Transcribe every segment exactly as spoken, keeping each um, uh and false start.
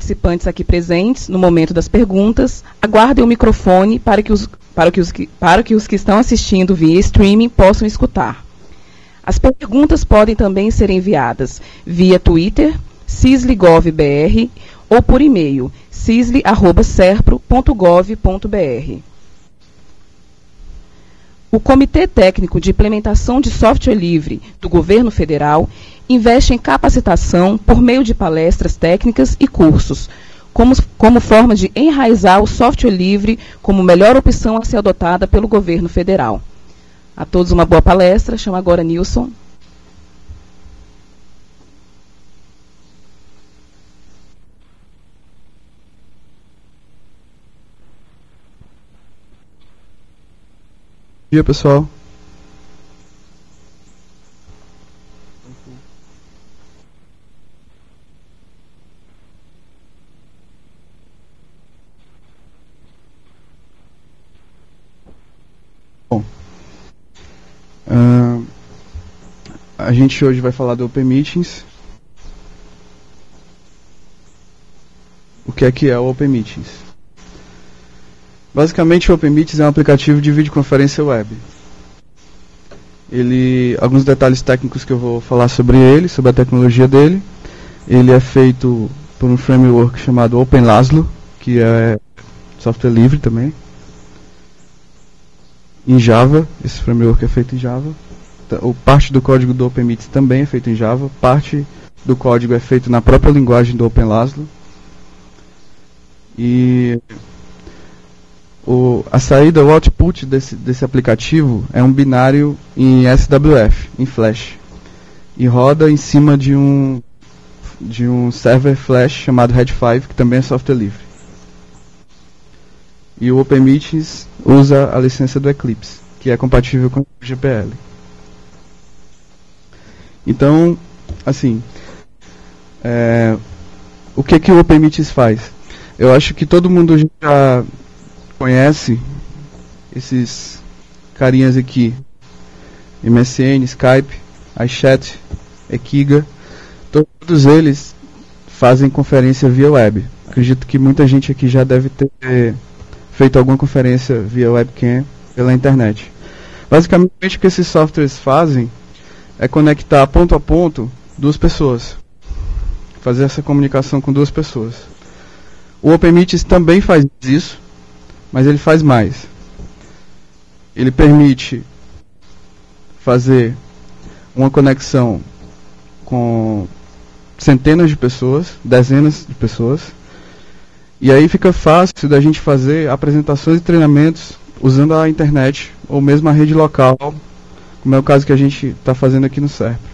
participantes aqui presentes, no momento das perguntas, aguardem o microfone para que os, para que os, para que os que estão assistindo via streaming possam escutar. As perguntas podem também ser enviadas via Twitter, cislegov.br, ou por e-mail, cisle arroba serpro ponto gov ponto br. O Comitê Técnico de Implementação de Software Livre do Governo Federal investe em capacitação por meio de palestras técnicas e cursos, como, como forma de enraizar o software livre como melhor opção a ser adotada pelo Governo Federal. A todos uma boa palestra. Chamo agora Nilson. Bom dia, pessoal. Bom, uh, a gente hoje vai falar do Open Meetings. O que é que é o Open Meetings? Basicamente, o Open Meetings é um aplicativo de videoconferência web. Ele, alguns detalhes técnicos que eu vou falar sobre ele, sobre a tecnologia dele. Ele é feito por um framework chamado OpenLaslo, que é software livre também. Em Java, esse framework é feito em Java. O parte do código do Open Meetings também é feito em Java. Parte do código é feito na própria linguagem do OpenLaslo. E O, a saída, o output desse, desse aplicativo é um binário em S W F, em Flash. E roda em cima de um, de um server Flash chamado Red cinco, que também é software livre. E o Open Meetings usa a licença do Eclipse, que é compatível com o G P L. Então, assim, é, o que, que o Open Meetings faz? Eu acho que todo mundo já conhece esses carinhas aqui: M S N, Skype, iChat, Ekiga. Todos eles fazem conferência via web. Acredito que muita gente aqui já deve ter feito alguma conferência via webcam pela internet. Basicamente, o que esses softwares fazem é conectar ponto a ponto duas pessoas, fazer essa comunicação com duas pessoas. O Open Meetings também faz isso, mas ele faz mais. Ele permite fazer uma conexão com centenas de pessoas, dezenas de pessoas, e aí fica fácil da gente fazer apresentações e treinamentos usando a internet ou mesmo a rede local, como é o caso que a gente está fazendo aqui no Serpro.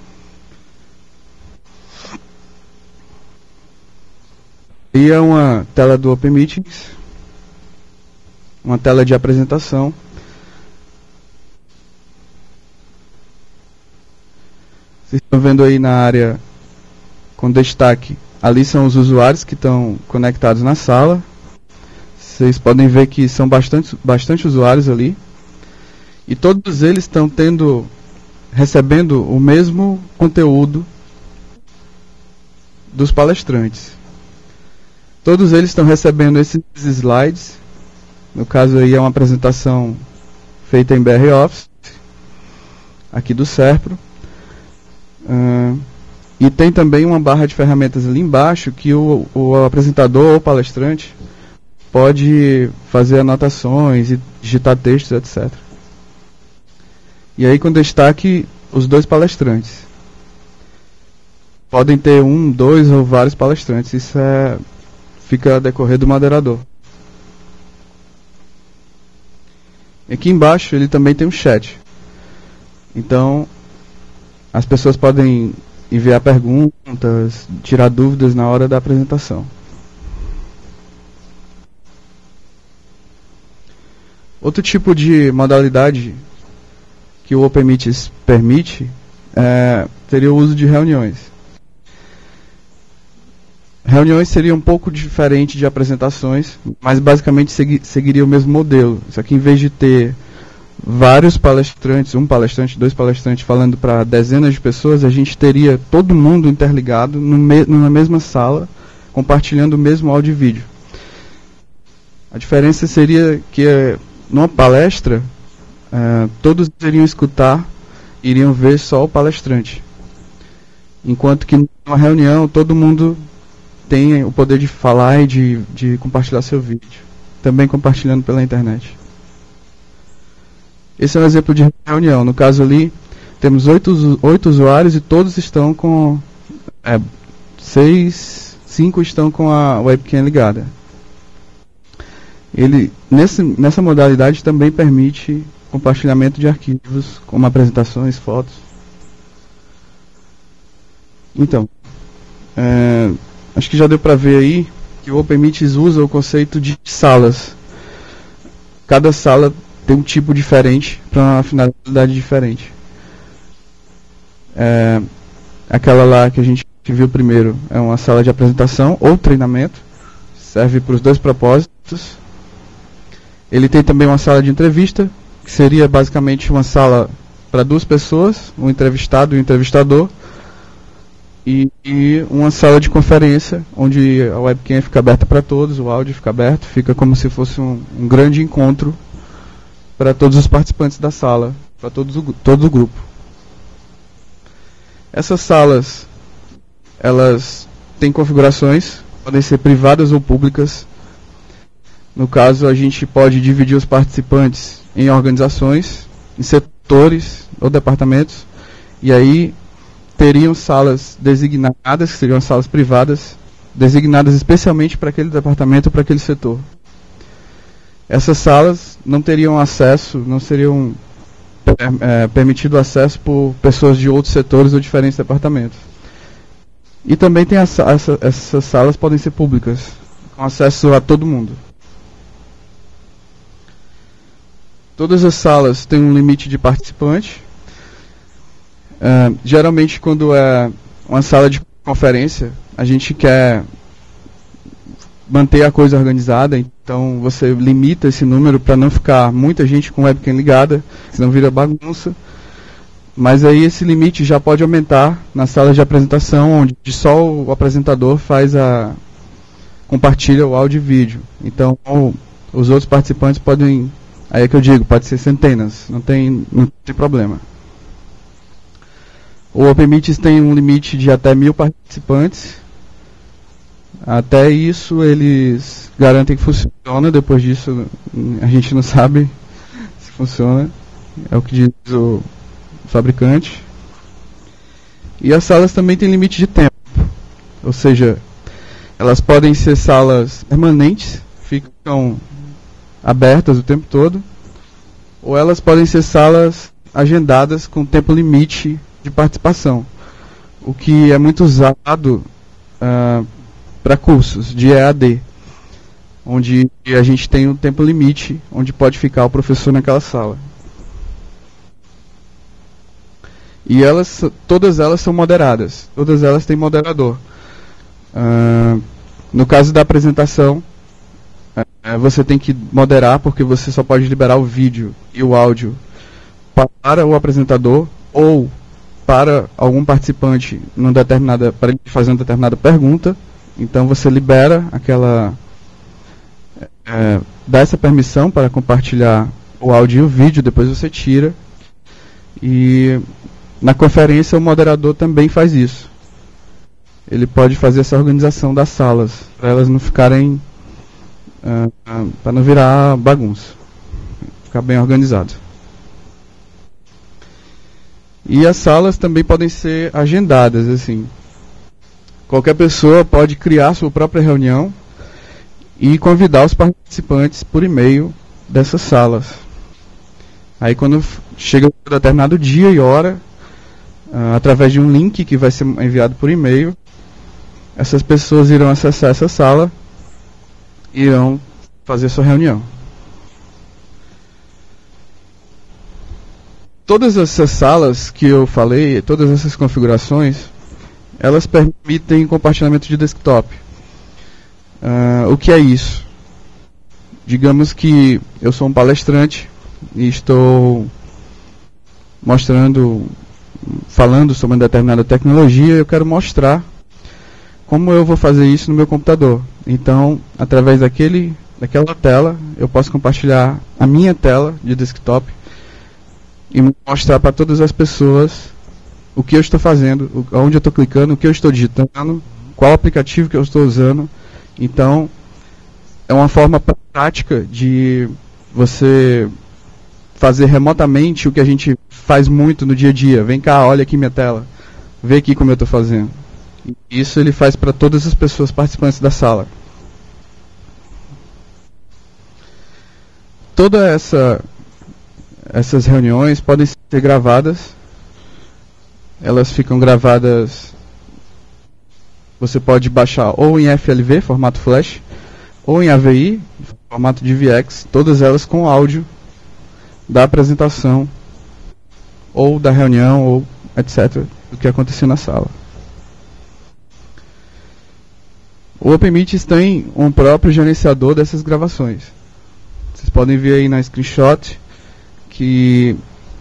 E é uma tela do Open Meetings, uma tela de apresentação. Vocês estão vendo aí na área com destaque, ali são os usuários que estão conectados na sala. Vocês podem ver que são bastante, bastante usuários ali. E todos eles estão tendo, recebendo o mesmo conteúdo dos palestrantes. Todos eles estão recebendo esses slides. No caso aí é uma apresentação feita em B R Office, aqui do Serpro. Uh, e tem também uma barra de ferramentas ali embaixo que o, o apresentador ou palestrante pode fazer anotações e digitar textos, etcétera. E aí com destaque os dois palestrantes. Podem ter um, dois ou vários palestrantes. Isso é, fica a decorrer do moderador. Aqui embaixo ele também tem um chat. Então as pessoas podem enviar perguntas, tirar dúvidas na hora da apresentação. Outro tipo de modalidade que o Open Meetings permite é, seria o uso de reuniões. Reuniões seria um pouco diferente de apresentações, mas basicamente segui, seguiria o mesmo modelo. Só que em vez de ter vários palestrantes, um palestrante, dois palestrantes falando para dezenas de pessoas, a gente teria todo mundo interligado no me, numa mesma sala, compartilhando o mesmo áudio e vídeo. A diferença seria que numa palestra, uh, todos iriam escutar, iriam ver só o palestrante. Enquanto que numa reunião, todo mundo tem o poder de falar e de, de compartilhar seu vídeo. Também compartilhando pela internet. Esse é um exemplo de reunião. No caso ali, temos oito, oito usuários e todos estão com... É, seis, cinco estão com a webcam ligada. Ele, nesse, nessa modalidade, também permite compartilhamento de arquivos, como apresentações, fotos. Então, é, acho que já deu para ver aí que o OpenMeets usa o conceito de salas. Cada sala tem um tipo diferente para uma finalidade diferente. É, aquela lá que a gente viu primeiro é uma sala de apresentação ou treinamento. Serve para os dois propósitos. Ele tem também uma sala de entrevista, que seria basicamente uma sala para duas pessoas, um entrevistado e um entrevistador. E, e uma sala de conferência, onde a webcam fica aberta para todos, o áudio fica aberto, fica como se fosse um, um grande encontro para todos os participantes da sala, para todo, todo o grupo. Essas salas, elas têm configurações, podem ser privadas ou públicas. No caso, a gente pode dividir os participantes em organizações, em setores ou departamentos, e aí teriam salas designadas, que seriam salas privadas, designadas especialmente para aquele departamento ou para aquele setor. Essas salas não teriam acesso, não seriam é, permitido acesso por pessoas de outros setores ou diferentes departamentos. E também tem essa, essa, essas salas podem ser públicas, com acesso a todo mundo. Todas as salas têm um limite de participante. Uh, geralmente, quando é uma sala de conferência, a gente quer manter a coisa organizada, então você limita esse número para não ficar muita gente com webcam ligada, senão vira bagunça. Mas aí esse limite já pode aumentar nas salas de apresentação, onde só o apresentador faz a compartilha o áudio e vídeo. Então os outros participantes podem, aí é que eu digo, pode ser centenas, não tem, não tem problema. O OpenMeets tem um limite de até mil participantes. Até isso eles garantem que funciona. Depois disso a gente não sabe se funciona. É o que diz o fabricante. E as salas também têm limite de tempo. Ou seja, elas podem ser salas permanentes, ficam abertas o tempo todo. Ou elas podem ser salas agendadas com tempo limite de participação, o que é muito usado uh, para cursos de E A D, onde a gente tem um tempo limite, onde pode ficar o professor naquela sala. E elas, todas elas são moderadas, todas elas têm moderador. Uh, no caso da apresentação, uh, você tem que moderar, porque você só pode liberar o vídeo e o áudio para o apresentador ou para algum participante num determinada, para ele fazer uma determinada pergunta. Então você libera aquela, é, dá essa permissão para compartilhar o áudio e o vídeo, depois você tira. E na conferência o moderador também faz isso. Ele pode fazer essa organização das salas, para elas não ficarem, uh, uh, para não virar bagunça, ficar bem organizado. E as salas também podem ser agendadas, assim. Qualquer pessoa pode criar sua própria reunião e convidar os participantes por e-mail dessas salas. Aí quando chega um determinado dia e hora, uh, através de um link que vai ser enviado por e-mail, essas pessoas irão acessar essa sala e irão fazer sua reunião. Todas essas salas que eu falei, todas essas configurações, elas permitem compartilhamento de desktop. Uh, o que é isso? Digamos que eu sou um palestrante e estou mostrando, falando sobre uma determinada tecnologia, eu quero mostrar como eu vou fazer isso no meu computador? Então, através daquele, daquela tela, eu posso compartilhar a minha tela de desktop e mostrar para todas as pessoas o que eu estou fazendo, onde eu estou clicando, o que eu estou digitando, qual aplicativo que eu estou usando. Então, é uma forma prática de você fazer remotamente o que a gente faz muito no dia a dia. Vem cá, olha aqui minha tela, vê aqui como eu estou fazendo. Isso ele faz para todas as pessoas participantes da sala. Toda essa essas reuniões podem ser gravadas. Elas ficam gravadas. Você pode baixar ou em F L V, formato Flash, ou em A V I, formato D V X, todas elas com áudio da apresentação, ou da reunião, ou etcétera, do que aconteceu na sala. O OpenMeetings tem um próprio gerenciador dessas gravações. Vocês podem ver aí na screenshot que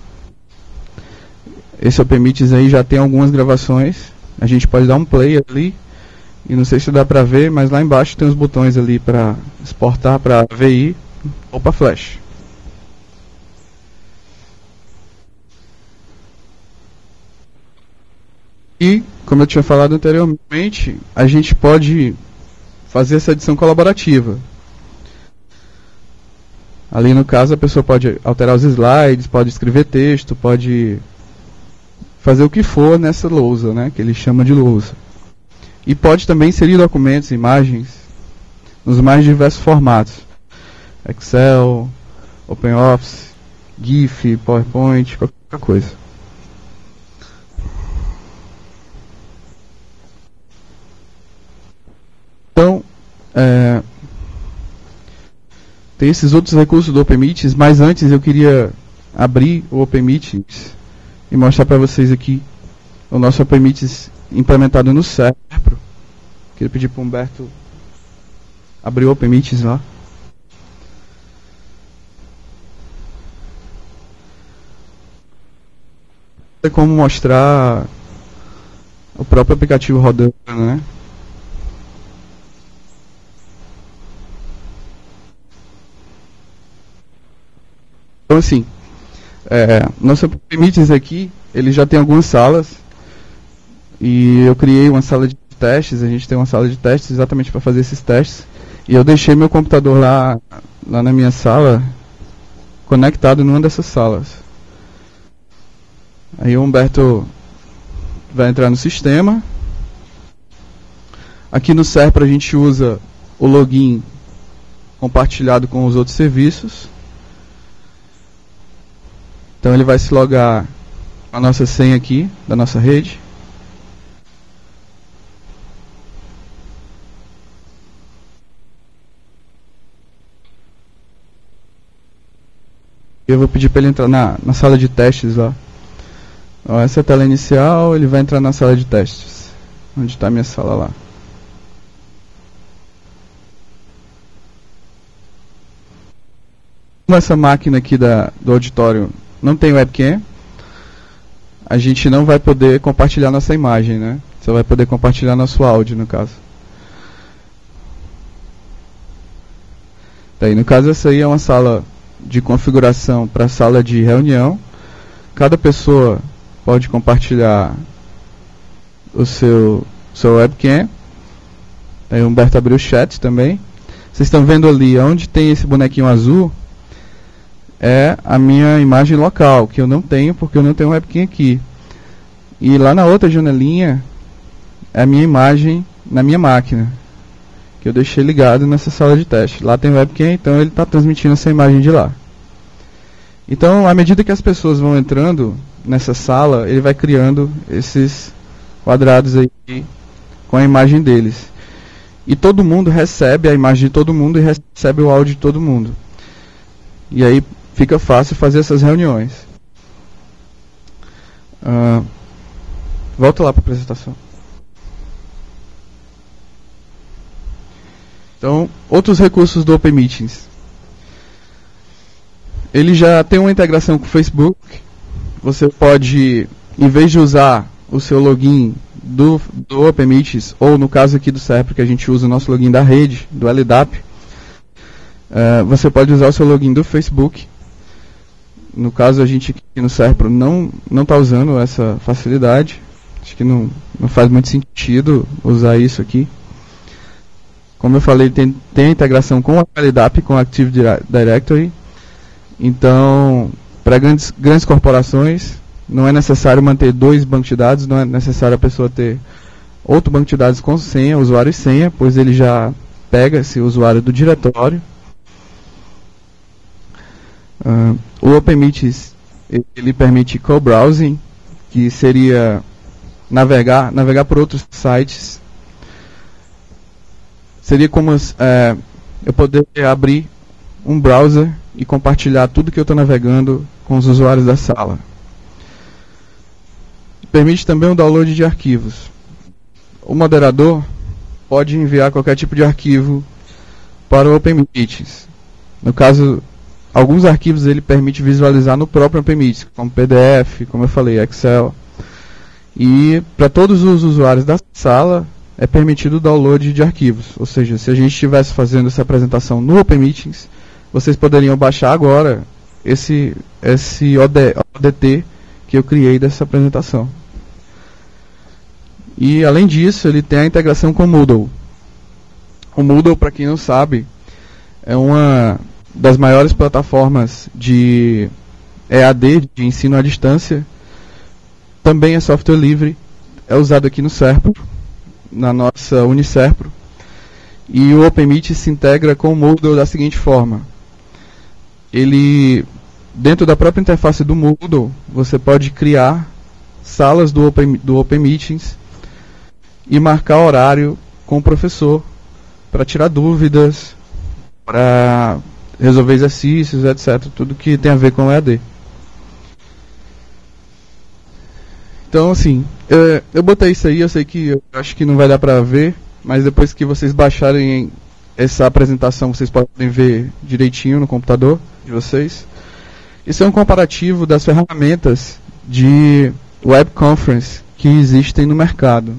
esse OpenMeetings aí já tem algumas gravações. A gente pode dar um play ali, e não sei se dá para ver, mas lá embaixo tem os botões ali para exportar para A V I ou para Flash. E, como eu tinha falado anteriormente, a gente pode fazer essa edição colaborativa. Ali no caso a pessoa pode alterar os slides, pode escrever texto, pode fazer o que for nessa lousa, né, que ele chama de lousa. E pode também inserir documentos, imagens, nos mais diversos formatos. Excel, OpenOffice, GIF, PowerPoint, qualquer coisa. Então, é, tem esses outros recursos do OpenMeetings, mas antes eu queria abrir o OpenMeetings e mostrar para vocês aqui o nosso OpenMeetings implementado no Serpro. Queria pedir para o Humberto abrir o OpenMeetings lá. Tem como mostrar o próprio aplicativo rodando, né? Então assim, é, nosso OpenMeetings aqui, ele já tem algumas salas. E eu criei uma sala de testes, a gente tem uma sala de testes exatamente para fazer esses testes. E eu deixei meu computador lá, lá na minha sala, conectado numa dessas salas. Aí o Humberto vai entrar no sistema. Aqui no Serpro a gente usa o login compartilhado com os outros serviços. Então ele vai se logar com a nossa senha aqui, da nossa rede. Eu vou pedir para ele entrar na, na sala de testes lá. Ó, essa é a tela inicial, ele vai entrar na sala de testes. Onde está a minha sala lá. Como essa máquina aqui da, do auditório não tem webcam, a gente não vai poder compartilhar nossa imagem, né? Só vai poder compartilhar nosso áudio, no caso. Daí, no caso, essa aí é uma sala de configuração para sala de reunião. Cada pessoa pode compartilhar o seu, seu webcam. Aí o Humberto abriu o chat também. Vocês estão vendo ali, onde tem esse bonequinho azul, é a minha imagem local, que eu não tenho porque eu não tenho webcam aqui. E lá na outra janelinha é a minha imagem na minha máquina, que eu deixei ligado nessa sala de teste. Lá tem webcam, então ele está transmitindo essa imagem de lá. Então, à medida que as pessoas vão entrando nessa sala, ele vai criando esses quadrados aí com a imagem deles. E todo mundo recebe a imagem de todo mundo e recebe o áudio de todo mundo. E aí fica fácil fazer essas reuniões. Uh, volta lá para a apresentação. Então, outros recursos do OpenMeetings. Ele já tem uma integração com o Facebook. Você pode, em vez de usar o seu login do, do OpenMeets, ou no caso aqui do Serpro, que a gente usa o nosso login da rede, do L D A P, uh, você pode usar o seu login do Facebook. No caso, a gente aqui no Serpro não não está usando essa facilidade. Acho que não, não faz muito sentido usar isso aqui. Como eu falei, tem, tem a integração com o L D A P, com o Active Directory. Então, para grandes, grandes corporações, não é necessário manter dois bancos de dados, não é necessário a pessoa ter outro banco de dados com senha, usuário e senha, pois ele já pega esse usuário do diretório. Uh, o OpenMeets, ele permite co-browsing, que seria navegar, navegar por outros sites. Seria como é, eu poder abrir um browser e compartilhar tudo que eu estou navegando com os usuários da sala. Permite também o download de arquivos. O moderador pode enviar qualquer tipo de arquivo para o OpenMeets. No caso, alguns arquivos ele permite visualizar no próprio OpenMeets, como P D F, como eu falei, Excel. E para todos os usuários da sala é permitido o download de arquivos. Ou seja, se a gente estivesse fazendo essa apresentação no OpenMeets, vocês poderiam baixar agora esse, esse O D T que eu criei dessa apresentação. E além disso, ele tem a integração com o Moodle. O Moodle, para quem não sabe, é uma das maiores plataformas de E A D, de ensino à distância. Também é software livre, é usado aqui no Serpro, na nossa Uniserpro. E o OpenMeets se integra com o Moodle da seguinte forma. Ele, dentro da própria interface do Moodle, você pode criar salas do, Open, do OpenMeetings e marcar horário com o professor para tirar dúvidas, para resolver exercícios, etcétera. Tudo que tem a ver com o E A D. Então, assim, eu, eu botei isso aí, eu sei que eu acho que não vai dar para ver, mas depois que vocês baixarem essa apresentação, vocês podem ver direitinho no computador de vocês. Isso é um comparativo das ferramentas de web conference que existem no mercado.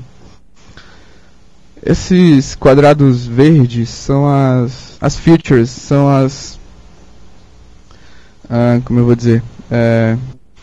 Esses quadrados verdes são as, as features, são as... Ah, como eu vou dizer? É,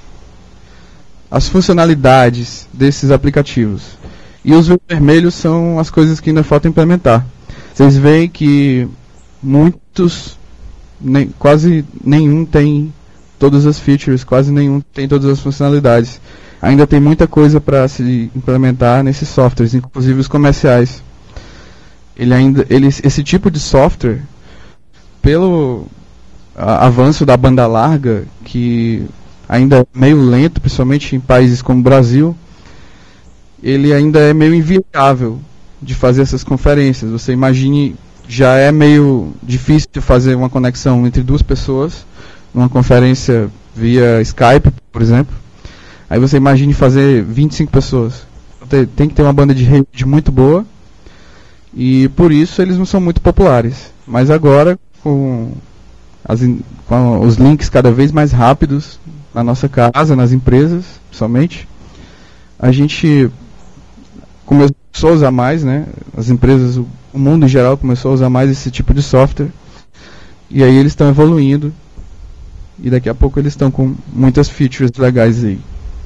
as funcionalidades desses aplicativos. E os vermelhos são as coisas que ainda falta implementar. Vocês veem que muitos, nem, quase nenhum tem todas as features, quase nenhum tem todas as funcionalidades. Ainda tem muita coisa para se implementar nesses softwares, inclusive os comerciais. Ele ainda, ele, esse tipo de software, pelo a, avanço da banda larga, que ainda é meio lento, principalmente em países como o Brasil, ele ainda é meio inviável de fazer essas conferências. Você imagine, já é meio difícil de fazer uma conexão entre duas pessoas, numa conferência via Skype, por exemplo. Aí você imagine fazer vinte e cinco pessoas. Tem que ter uma banda de rede muito boa, e por isso eles não são muito populares. Mas agora, com, as, com os links cada vez mais rápidos na nossa casa, nas empresas, principalmente, a gente começou a usar mais, né? As empresas, o, o mundo em geral começou a usar mais esse tipo de software. E aí eles estão evoluindo. E daqui a pouco eles estão com muitas features legais aí.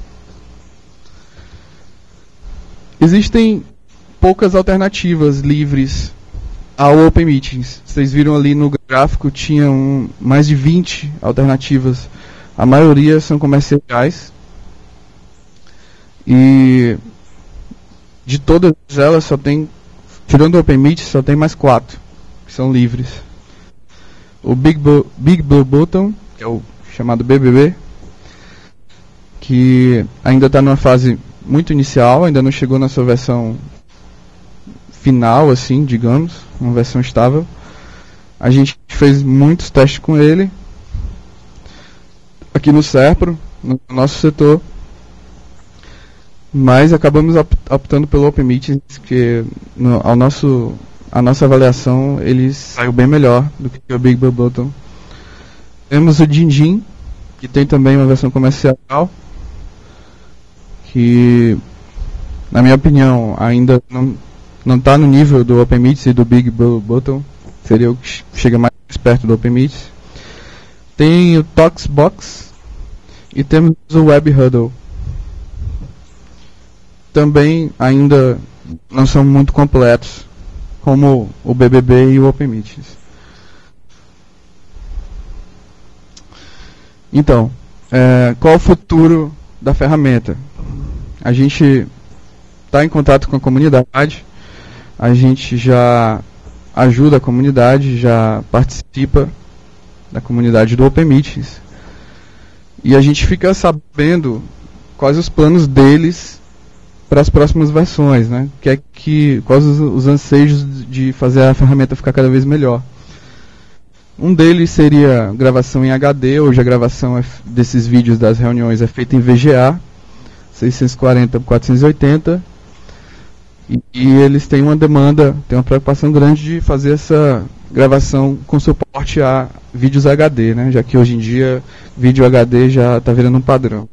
Existem poucas alternativas livres ao OpenMeetings. Vocês viram ali no gráfico, tinham mais de vinte alternativas. A maioria são comerciais. E de todas elas só tem, tirando o OpenMeet, só tem mais quatro que são livres. O Big, Bo, Big Blue Button, que é o chamado B B B, que ainda está numa fase muito inicial, ainda não chegou na sua versão final, assim, digamos, uma versão estável. A gente fez muitos testes com ele aqui no Serpro, no nosso setor, mas acabamos optando pelo OpenMeetings, que no, ao nosso, a nossa avaliação ele saiu bem melhor do que o Big Blue Button. Temos o Jinjin, que tem também uma versão comercial, que na minha opinião, ainda não não está no nível do OpenMeets e do Big Blue Button, seria o que chega mais perto do OpenMeets. Tem o Toxbox e temos o WebHuddle. Também ainda não são muito completos, como o B B B e o OpenMeets. Então, é, qual o futuro da ferramenta? A gente está em contato com a comunidade, a gente já ajuda a comunidade, já participa da comunidade do OpenMeets, e a gente fica sabendo quais os planos deles para as próximas versões, né? Que é que, quais os, os anseios de fazer a ferramenta ficar cada vez melhor. Um deles seria gravação em H D. Hoje a gravação é, desses vídeos das reuniões é feita em V G A, seiscentos e quarenta por quatrocentos e oitenta, e, e eles têm uma demanda, têm uma preocupação grande de fazer essa gravação com suporte a vídeos H D, né? Já que hoje em dia vídeo H D já está virando um padrão.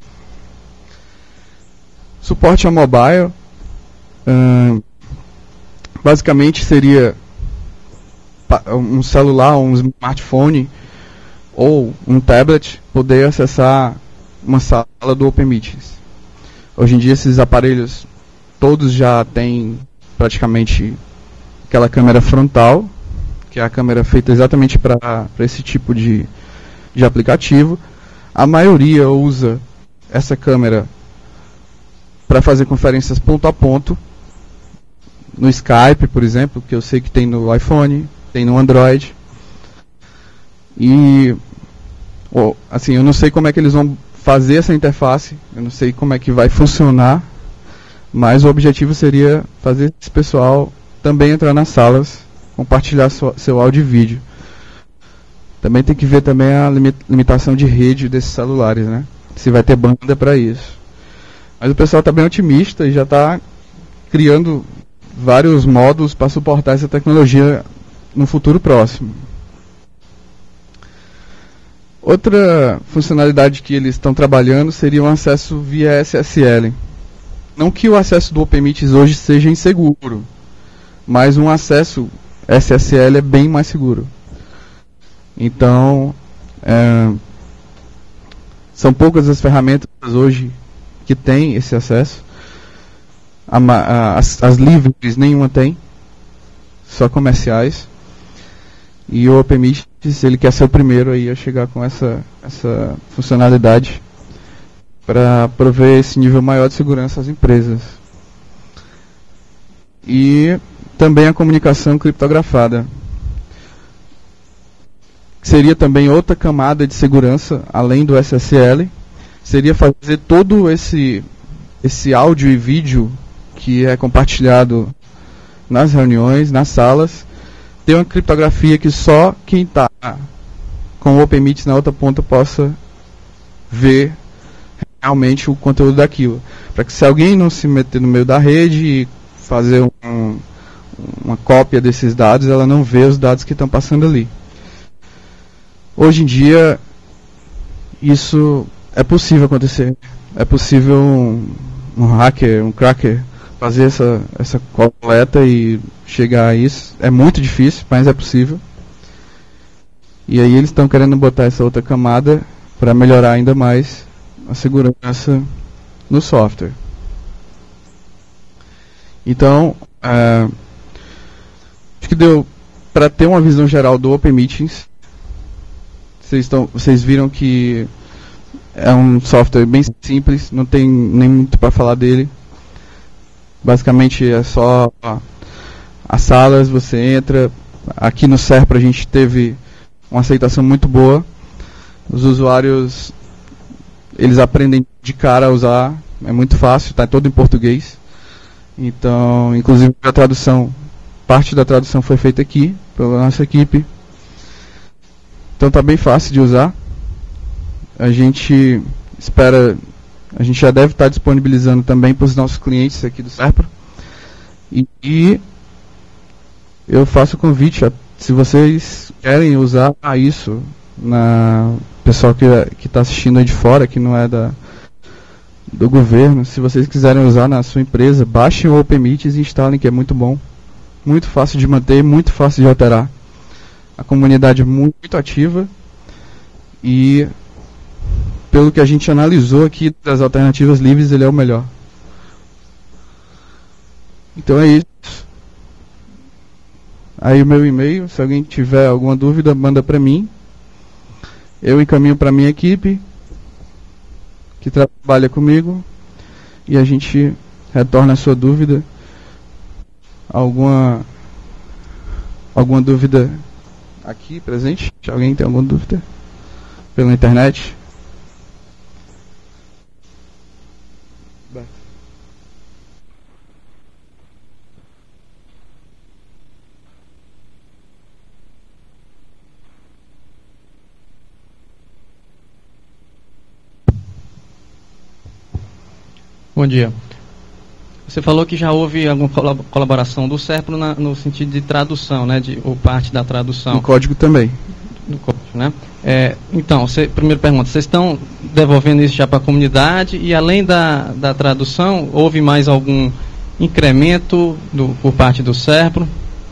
Suporte a mobile, hum, basicamente seria um celular, um smartphone ou um tablet poder acessar uma sala do OpenMeets. Hoje em dia esses aparelhos todos já têm praticamente aquela câmera frontal, que é a câmera feita exatamente para esse tipo de, de aplicativo. A maioria usa essa câmera para fazer conferências ponto a ponto, no Skype, por exemplo, que eu sei que tem no iPhone, tem no Android. E, oh, assim, eu não sei como é que eles vão fazer essa interface, eu não sei como é que vai funcionar, mas o objetivo seria fazer esse pessoal também entrar nas salas, compartilhar sua, seu áudio e vídeo. Também tem que ver também a limitação de rede desses celulares, né? Se vai ter banda para isso. Mas o pessoal está bem otimista e já está criando vários módulos para suportar essa tecnologia no futuro próximo. Outra funcionalidade que eles estão trabalhando seria o acesso via S S L. Não que o acesso do OpenMeets hoje seja inseguro, mas um acesso S S L é bem mais seguro. Então, é, são poucas as ferramentas hoje que tem esse acesso. A, a, as, as livres nenhuma tem, só comerciais. E o OpenMeets, ele quer ser o primeiro aí a chegar com essa, essa funcionalidade para prover esse nível maior de segurança às empresas. E também a comunicação criptografada. Seria também outra camada de segurança, além do S S L. Seria fazer todo esse, esse áudio e vídeo que é compartilhado nas reuniões, nas salas, ter uma criptografia que só quem está com o OpenMeets na outra ponta possa ver realmente o conteúdo daquilo. Para que se alguém não se meter no meio da rede e fazer um, uma cópia desses dados, ela não vê os dados que estão passando ali. Hoje em dia, isso é possível acontecer. É possível um, um hacker, um cracker, fazer essa, essa coleta e chegar a isso. É muito difícil, mas é possível. E aí eles estão querendo botar essa outra camada para melhorar ainda mais a segurança no software. Então, uh, acho que deu para ter uma visão geral do OpenMeets. Vocês, estão, vocês viram que é um software bem simples, não tem nem muito para falar dele. Basicamente é só as salas, você entra. Aqui no Serpro a gente teve uma aceitação muito boa. Os usuários, eles aprendem de cara a usar, é muito fácil, está todo em português. Então, inclusive a tradução, parte da tradução foi feita aqui pela nossa equipe. Então está bem fácil de usar. A gente espera, a gente já deve estar disponibilizando também para os nossos clientes aqui do Serpro. E, e eu faço o convite, a, se vocês querem usar isso, na pessoal que está assistindo aí de fora, que não é da, do governo. Se vocês quiserem usar na sua empresa, baixem o OpenMeets e instalem, que é muito bom. Muito fácil de manter, muito fácil de alterar. A comunidade é muito ativa e, pelo que a gente analisou aqui das alternativas livres, ele é o melhor. Então é isso. Aí o meu e-mail, se alguém tiver alguma dúvida, manda para mim. Eu encaminho para minha equipe, que trabalha comigo, e a gente retorna a sua dúvida. Alguma, alguma dúvida aqui presente? Se alguém tem alguma dúvida? Pela internet? Bom dia. Você falou que já houve alguma colaboração do SERPRO na, no sentido de tradução, né, de, ou parte da tradução. No código também. No código, né? É, então, cê, primeira pergunta, vocês estão devolvendo isso já para a comunidade e além da, da tradução, houve mais algum incremento do, por parte do SERPRO?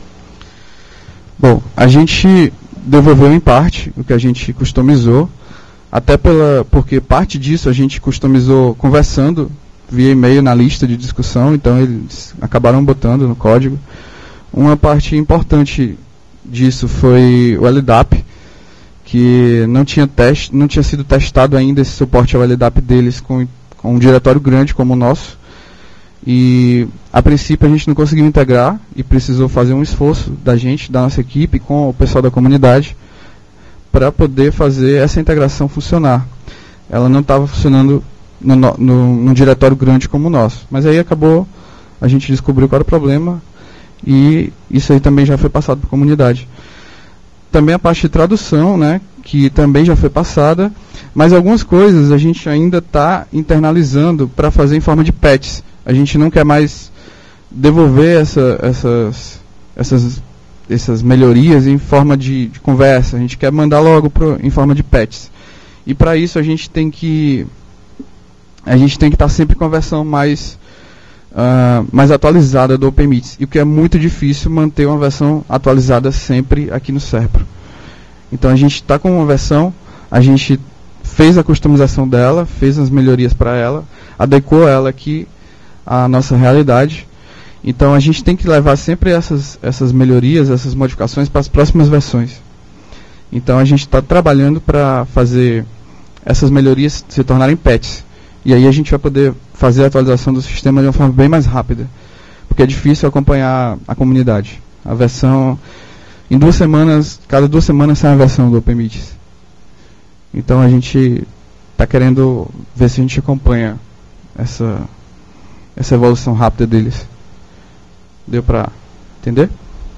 Bom, a gente devolveu em parte o que a gente customizou, até pela, porque parte disso a gente customizou conversando via e-mail na lista de discussão, então eles acabaram botando no código. Uma parte importante disso foi o L D A P, que não tinha, teste, não tinha sido testado ainda esse suporte ao L D A P deles com, com um diretório grande como o nosso. E a princípio a gente não conseguiu integrar e precisou fazer um esforço da gente, da nossa equipe, com o pessoal da comunidade, para poder fazer essa integração funcionar. Ela não estava funcionando no, no, num diretório grande como o nosso. Mas aí acabou, a gente descobriu qual era o problema e isso aí também já foi passado para a comunidade. Também a parte de tradução, né, que também já foi passada, mas algumas coisas a gente ainda está internalizando para fazer em forma de patches. A gente não quer mais devolver essa, essas, essas, essas melhorias em forma de, de conversa. A gente quer mandar logo pro, em forma de patches. E para isso a gente tem que a gente tem que estar sempre com a versão mais, uh, mais atualizada do OpenMeets. E o que é muito difícil manter uma versão atualizada sempre aqui no SERPRO. Então a gente está com uma versão, a gente fez a customização dela, fez as melhorias para ela, adequou ela aqui à nossa realidade. Então a gente tem que levar sempre essas, essas melhorias, essas modificações para as próximas versões. Então a gente está trabalhando para fazer essas melhorias se tornarem patches. E aí a gente vai poder fazer a atualização do sistema de uma forma bem mais rápida. Porque é difícil acompanhar a comunidade. A versão, em duas semanas, cada duas semanas sai a versão do OpenMeets. Então a gente está querendo ver se a gente acompanha essa, essa evolução rápida deles. Deu para entender?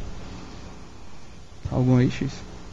Algum aí, X?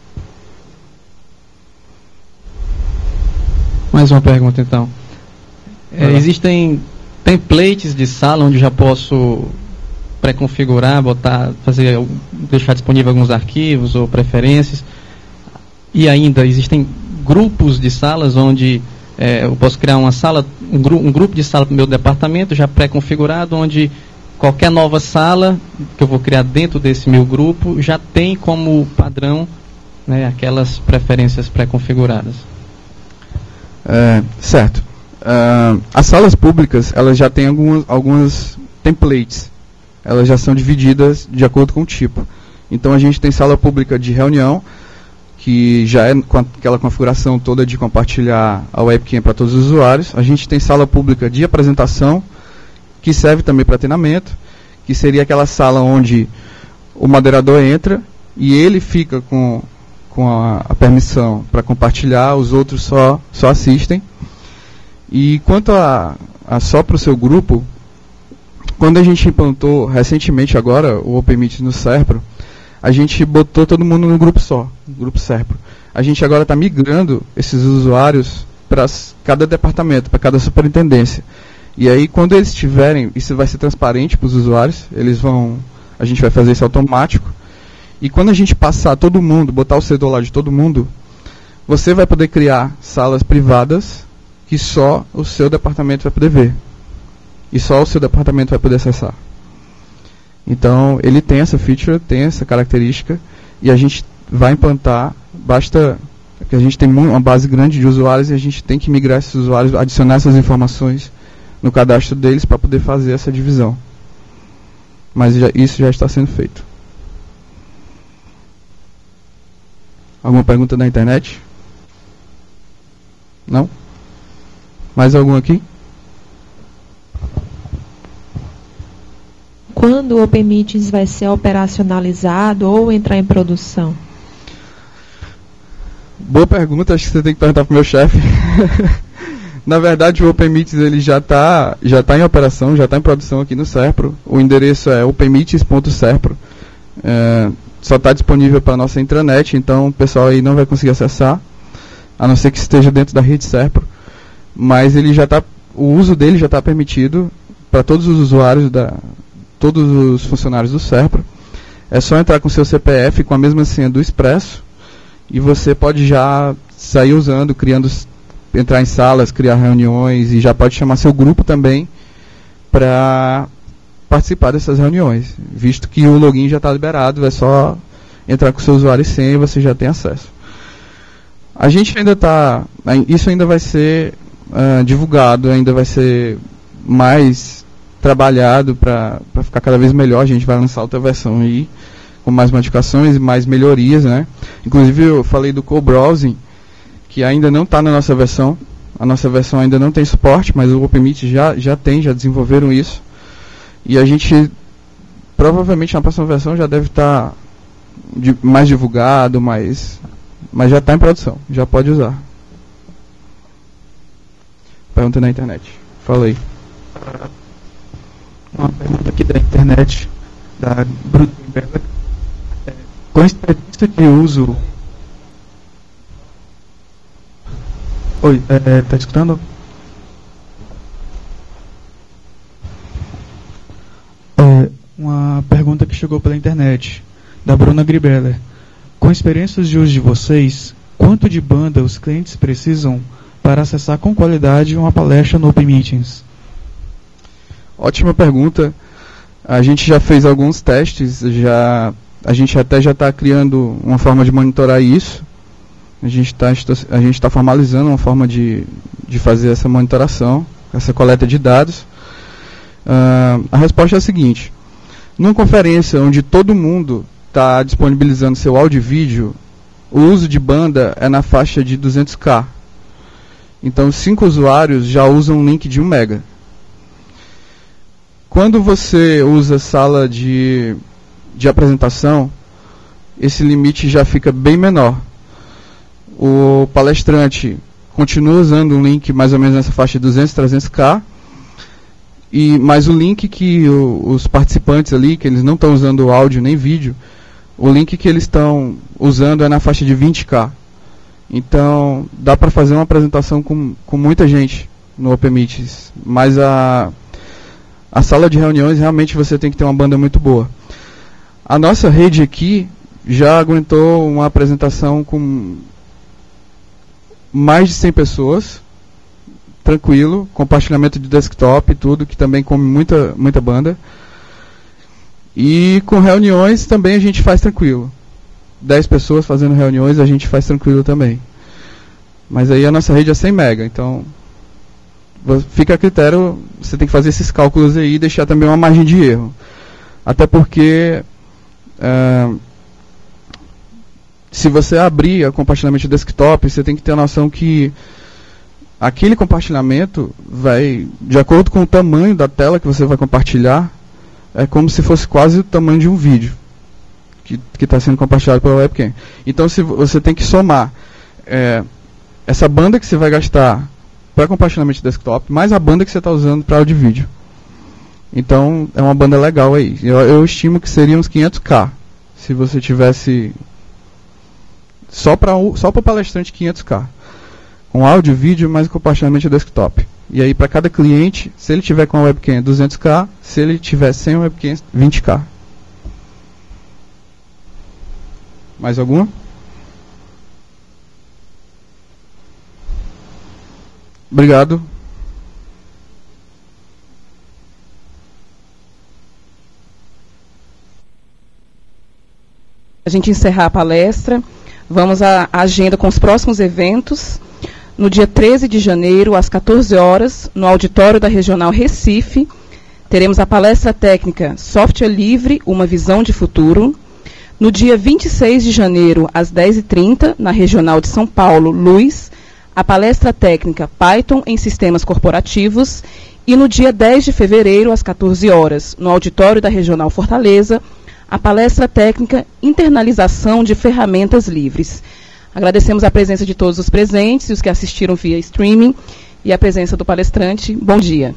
Mais uma pergunta então. É, existem templates de sala onde já posso pré-configurar, botar, fazer, deixar disponível alguns arquivos ou preferências. E ainda existem grupos de salas onde é, eu posso criar uma sala, um, gru um grupo de sala para o meu departamento já pré-configurado, onde qualquer nova sala que eu vou criar dentro desse meu grupo já tem como padrão, né, aquelas preferências pré-configuradas. É, certo. Uh, as salas públicas, elas já têm algumas, algumas templates. Elas já são divididas de acordo com o tipo. Então a gente tem sala pública de reunião, que já é com aquela configuração toda de compartilhar a webcam para todos os usuários. A gente tem sala pública de apresentação, que serve também para treinamento, que seria aquela sala onde o moderador entra e ele fica com, com a, a permissão para compartilhar, os outros só, só assistem. E quanto a, a só para o seu grupo, quando a gente implantou recentemente agora o OpenMeets no SERPRO, a gente botou todo mundo no grupo só, no grupo SERPRO. A gente agora está migrando esses usuários para cada departamento, para cada superintendência. E aí quando eles tiverem, isso vai ser transparente para os usuários, eles vão, a gente vai fazer isso automático. E quando a gente passar todo mundo, botar o celular de todo mundo, você vai poder criar salas privadas que só o seu departamento vai poder ver. E só o seu departamento vai poder acessar. Então, ele tem essa feature, tem essa característica, e a gente vai implantar, basta que a gente tem uma base grande de usuários e a gente tem que migrar esses usuários, adicionar essas informações no cadastro deles para poder fazer essa divisão. Mas já, isso já está sendo feito. Alguma pergunta da internet? Não? Mais algum aqui? Quando o Open Meetings vai ser operacionalizado ou entrar em produção? Boa pergunta, acho que você tem que perguntar para o meu chefe. Na verdade, o Open Meetings ele já está já tá em operação, já está em produção aqui no Serpro. O endereço é open meetings ponto serpro. É, só está disponível para a nossa intranet, então o pessoal aí não vai conseguir acessar, a não ser que esteja dentro da rede Serpro. Mas ele já tá, o uso dele já está permitido para todos os usuários, da, todos os funcionários do Serpro. É só entrar com seu C P F com a mesma senha do Expresso e você pode já sair usando, criando, entrar em salas, criar reuniões e já pode chamar seu grupo também para participar dessas reuniões, visto que o login já está liberado, é só entrar com seu usuário e senha e você já tem acesso. A gente ainda está, isso ainda vai ser uh, divulgado, ainda vai ser mais trabalhado para ficar cada vez melhor. A gente vai lançar outra versão aí, com mais modificações e mais melhorias, né? Inclusive eu falei do co-browsing, que ainda não está na nossa versão. A nossa versão ainda não tem suporte, mas o OpenMeet já, já tem, já desenvolveram isso. E a gente, provavelmente na próxima versão já deve estar tá de, mais divulgado, mais, mas já está em produção, já pode usar. Pergunta na internet. Fala aí. Uma pergunta aqui da internet, da Bruna Bela. É, com a experiência de uso... Oi, é, tá escutando? É, uma pergunta que chegou pela internet, da Bruna Gribeller. Com experiências de uso de vocês, quanto de banda os clientes precisam para acessar com qualidade uma palestra no Open Meetings? Ótima pergunta. A gente já fez alguns testes, já, a gente até já está criando uma forma de monitorar isso. A gente está a gente tá formalizando uma forma de, de fazer essa monitoração, essa coleta de dados. Uh, a resposta é a seguinte: numa conferência onde todo mundo está disponibilizando seu áudio e vídeo, o uso de banda é na faixa de duzentos K. Então, cinco usuários já usam um link de um mega. Quando você usa sala de, de apresentação, esse limite já fica bem menor. O palestrante continua usando um link mais ou menos nessa faixa de duzentos, trezentos K, e, mas o link que o, os participantes ali, que eles não estão usando áudio nem vídeo, o link que eles estão usando é na faixa de vinte K. Então, dá para fazer uma apresentação com, com muita gente no Open Meetings, mas a, a sala de reuniões realmente você tem que ter uma banda muito boa. A nossa rede aqui já aguentou uma apresentação com mais de cem pessoas, tranquilo, compartilhamento de desktop e tudo, que também come muita, muita banda. E com reuniões também a gente faz tranquilo. dez pessoas fazendo reuniões a gente faz tranquilo também. Mas aí a nossa rede é cem mega, então fica a critério, você tem que fazer esses cálculos aí e deixar também uma margem de erro. Até porque uh, se você abrir o compartilhamento de desktop, você tem que ter a noção que aquele compartilhamento vai, de acordo com o tamanho da tela que você vai compartilhar, é como se fosse quase o tamanho de um vídeo que está sendo compartilhado pela webcam. Então se você tem que somar é, essa banda que você vai gastar para compartilhamento de desktop, mais a banda que você está usando para áudio e vídeo. Então é uma banda legal aí. Eu, eu estimo que seria uns quinhentos K. Se você tivesse só para só para o palestrante quinhentos K. Com áudio, vídeo, mais compartilhamento de desktop. E aí para cada cliente, se ele tiver com a webcam duzentos K, se ele tiver sem a webcam vinte K. Mais alguma? Obrigado. A gente encerrar a palestra, vamos à agenda com os próximos eventos. No dia treze de janeiro, às quatorze horas, no auditório da Regional Recife, teremos a palestra técnica Software Livre, uma visão de futuro. No dia vinte e seis de janeiro, às dez e trinta, na Regional de São Paulo, Luz, a palestra técnica Python em sistemas corporativos. E no dia dez de fevereiro, às quatorze horas, no auditório da Regional Fortaleza, a palestra técnica Internalização de Ferramentas Livres. Agradecemos a presença de todos os presentes e os que assistiram via streaming e a presença do palestrante. Bom dia.